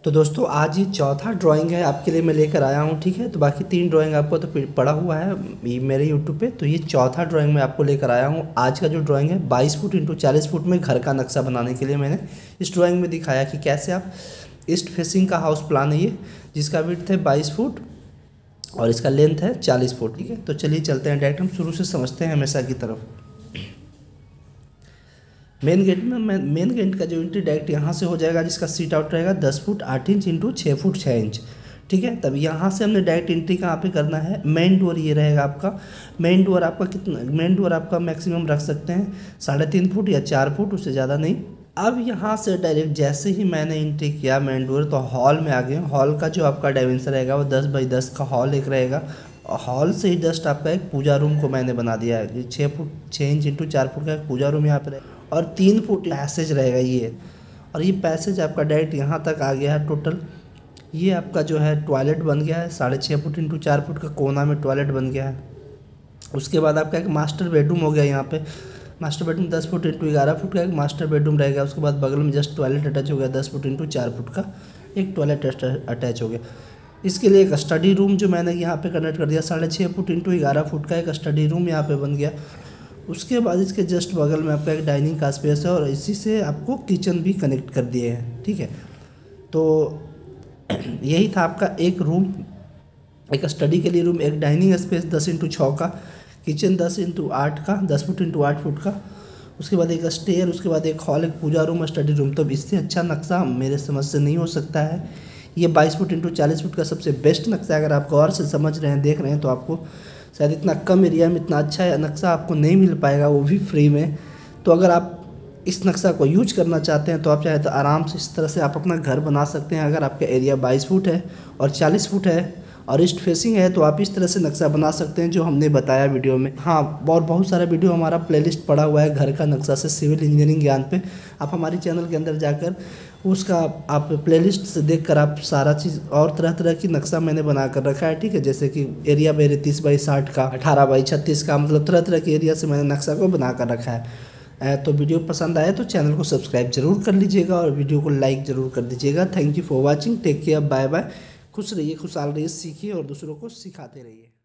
तो दोस्तों आज ये चौथा ड्राइंग है आपके लिए मैं लेकर आया हूँ, ठीक है। तो बाकी 3 ड्राइंग आपको तो पड़ा हुआ है ये मेरे यूट्यूब पे। तो ये चौथा ड्राइंग मैं आपको लेकर आया हूँ। आज का जो ड्राइंग है 22 फुट इंटू 40 फुट में घर का नक्शा बनाने के लिए मैंने इस ड्राइंग में दिखाया कि कैसे आप ईस्ट फेसिंग का हाउस प्लान है ये, जिसका विड्थ है 22 फुट और इसका लेंथ है 40 फुट, ठीक है। तो चलिए चलते हैं डायरेक्ट, हम शुरू से समझते हैं हमेशा की तरफ। मेन गेट का जो एंट्री डायरेक्ट यहाँ से हो जाएगा, जिसका सीट आउट रहेगा 10 foot 8 inch into 6 foot 6 inch, ठीक है। तब यहाँ से हमने डायरेक्ट एंट्री कहाँ पे करना है, मेन डोर ये रहेगा आपका। मेन डोर आपका कितना, मेन डोर आपका मैक्सिमम रख सकते हैं 3.5 फुट या 4 फुट, उससे ज़्यादा नहीं। अब यहाँ से डायरेक्ट जैसे ही मैंने एंट्री किया मेन डोर, तो हॉल में आ गए। हॉल का जो आपका डायमेंशन रहेगा वो 10 बाई 10 का हॉल एक रहेगा। हॉल से ही जस्ट आपका एक पूजा रूम को मैंने बना दिया है, 6 फुट 6 इंच इंटू 4 फुट का एक पूजा रूम यहाँ पे रहेगा और 3 फुट पैसेज रहेगा ये। और ये पैसेज आपका डायरेक्ट यहाँ तक आ गया है टोटल। ये आपका जो है टॉयलेट बन गया है, 6.5 फुट इंटू 4 फुट का कोना में टॉयलेट बन गया है। उसके बाद आपका एक मास्टर बेडरूम हो गया यहाँ पे। Master bedroom 10 foot into 11 foot का एक मास्टर बेडरूम रहेगा। उसके बाद बगल में जस्ट टॉयलेट अटैच हो गया, 10 फुट इंटू 4 फुट का एक टॉयलेट अटैच हो गया। इसके लिए एक स्टडी रूम जो मैंने यहाँ पे कनेक्ट कर दिया, 6.5 फुट इंटू 11 फुट का एक स्टडी रूम यहाँ पे बन गया। उसके बाद इसके जस्ट बगल में आपका एक डाइनिंग का स्पेस है और इसी से आपको किचन भी कनेक्ट कर दिए हैं, ठीक है। तो यही था आपका एक रूम, एक स्टडी के लिए रूम, एक डाइनिंग स्पेस 10 इंटू 6 का, किचन 10 इंटू 8 का, 10 फुट इंटू 8 फुट का। उसके बाद एक स्टेयर, उसके बाद एक हॉल, एक पूजा रूम, स्टडी रूम। तो इससे अच्छा नक्शा मेरे समझ से नहीं हो सकता है। ये 22 फुट इंटू 40 फुट का सबसे बेस्ट नक्शा है। अगर आप गौर से समझ रहे हैं, देख रहे हैं, तो आपको शायद इतना कम एरिया में इतना अच्छा नक्शा आपको नहीं मिल पाएगा, वो भी फ्री में। तो अगर आप इस नक्शा को यूज करना चाहते हैं तो आप चाहे तो आराम से इस तरह से आप अपना घर बना सकते हैं। अगर आपका एरिया 22 फुट है और 40 फुट है और ईस्ट फेसिंग है तो आप इस तरह से नक्शा बना सकते हैं जो हमने बताया वीडियो में। हाँ, और बहुत सारा वीडियो हमारा प्लेलिस्ट पड़ा हुआ है घर का नक्शा से सिविल इंजीनियरिंग ज्ञान पे। आप हमारी चैनल के अंदर जाकर उसका आप प्लेलिस्ट से देखकर आप सारा चीज़ और तरह तरह की नक्शा मैंने बना कर रखा है, ठीक है। जैसे कि एरिया मेरे 30 बाई 60 का, 18 बाई 36 का, मतलब तरह तरह के एरिया से मैंने नक्शा को बना कर रखा है। तो वीडियो पसंद आए तो चैनल को सब्सक्राइब जरूर कर लीजिएगा और वीडियो को लाइक ज़रूर कर दीजिएगा। Thank you for watching, take care, bye bye. खुश रहिए, खुशहाल रहिए, सीखिए और दूसरों को सिखाते रहिए।